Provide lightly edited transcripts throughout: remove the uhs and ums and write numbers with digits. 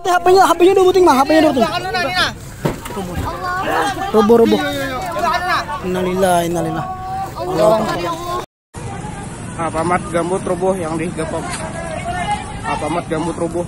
HP-nya udah buting mah, HP-nya udah buting. Roboh. Innalillahi. Alfamart gambut roboh yang digepok. Alfamart gambut roboh.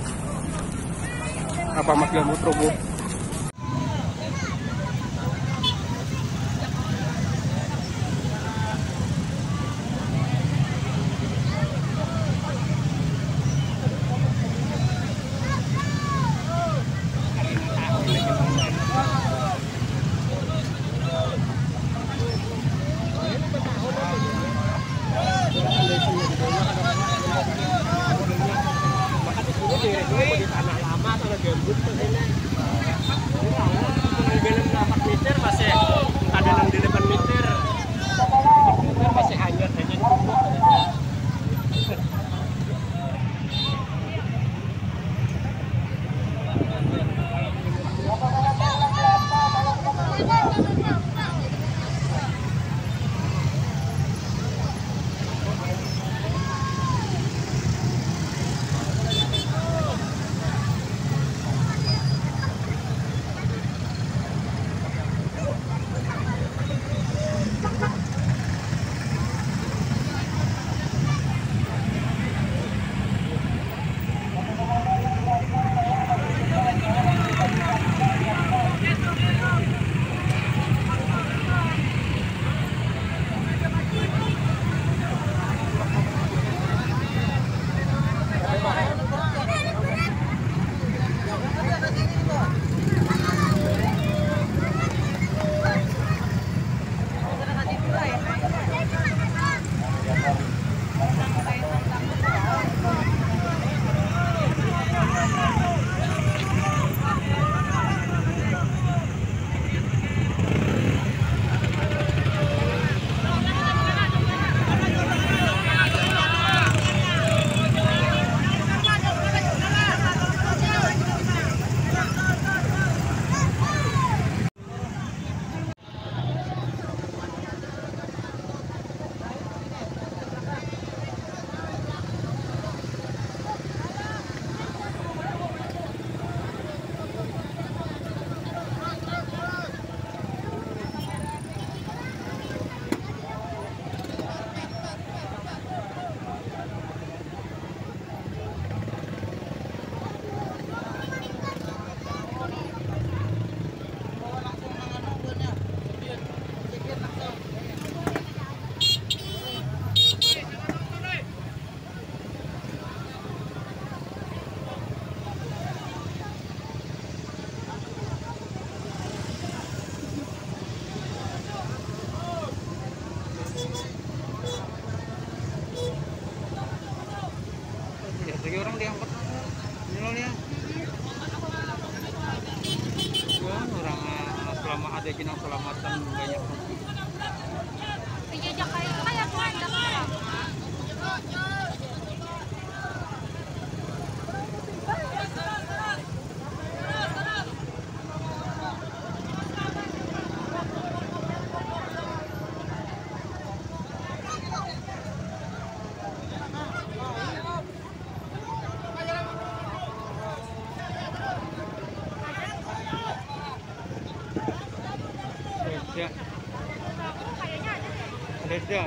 Lagi orang diangkut nyolnya. Orang selama ada jenang selamatan banyak. Dijajak kayak keluarga. Ya. Ada.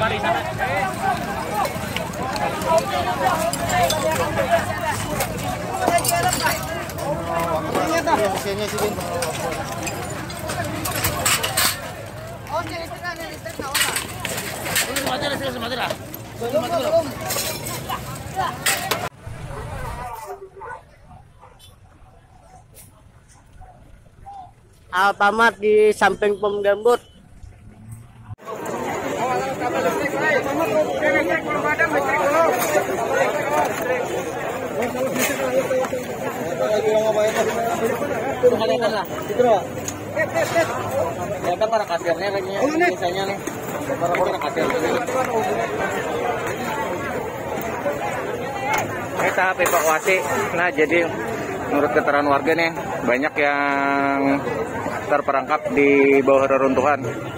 Alfamart di samping pom gambut. Ya para kasirnya biasanya nih. Para kasir. Ini tahap evakuasi. Nah, jadi menurut keterangan warga nih banyak yang terperangkap di bawah reruntuhan.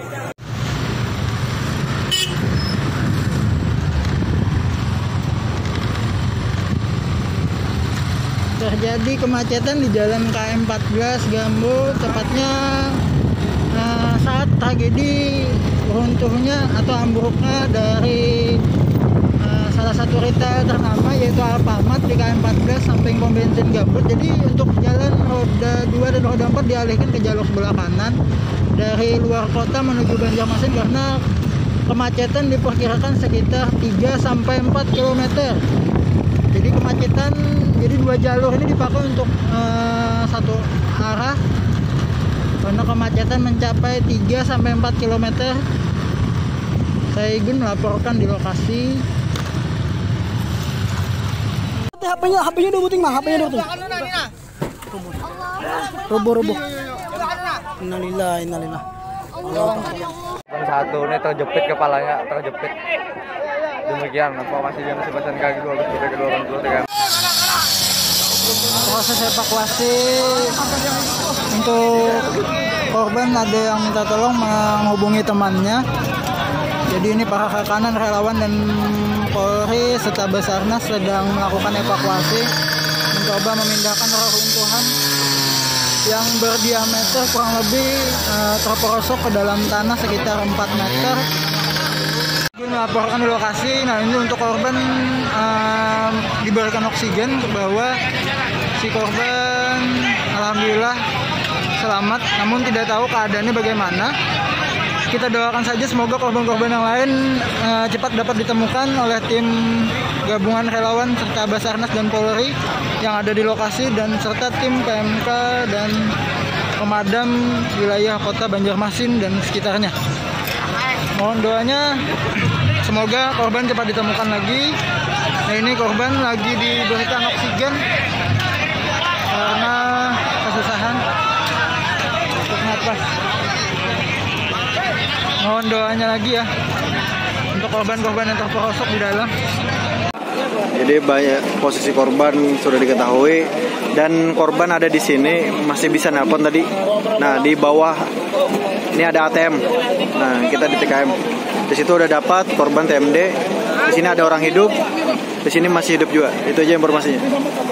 Terjadi kemacetan di Jalan KM 14 Gambut, tepatnya saat tragedi runtuhnya atau ambruknya dari salah satu retail ternama yaitu Alfamart di KM 14 samping pom bensin Gambut. Jadi untuk jalan roda 2 dan roda 4 dialihkan ke jalur sebelah kanan dari luar kota menuju Banjarmasin karena kemacetan diperkirakan sekitar 3-4 km. Jadi kemacetan, jadi dua jalur ini dipakai untuk satu arah karena kemacetan mencapai 3-4 km. Saya Igun melaporkan di lokasi. HP-nya udah buting mah, HP-nya udah buting. Roboh. Innalillahi. Satu ini terjepit kepalanya, terjepit. Demikian informasi yang sebesar kaki 23. Proses evakuasi untuk korban ada yang minta tolong menghubungi temannya. Jadi ini para rekanan relawan dan Polri serta Basarnas sedang melakukan evakuasi mencoba memindahkan reruntuhan yang berdiameter kurang lebih terperosok ke dalam tanah sekitar 4 meter. Melaporkan di lokasi. Nah, ini untuk korban diberikan oksigen bahwa si korban alhamdulillah selamat, namun tidak tahu keadaannya bagaimana. Kita doakan saja semoga korban-korban yang lain cepat dapat ditemukan oleh tim gabungan relawan serta Basarnas dan Polri yang ada di lokasi dan serta tim PMK dan pemadam wilayah kota Banjarmasin dan sekitarnya. Mohon doanya semoga korban cepat ditemukan lagi. Nah, ini korban lagi diberikan oksigen karena kesusahan untuk napas. Mohon doanya lagi ya untuk korban-korban yang terperosok di dalam. Jadi banyak posisi korban sudah diketahui dan korban ada di sini masih bisa nelpon tadi. Nah, di bawah ini ada ATM. Nah, kita di TKM. Di situ udah dapat korban TMD. Di sini ada orang hidup. Di sini masih hidup juga. Itu aja informasinya.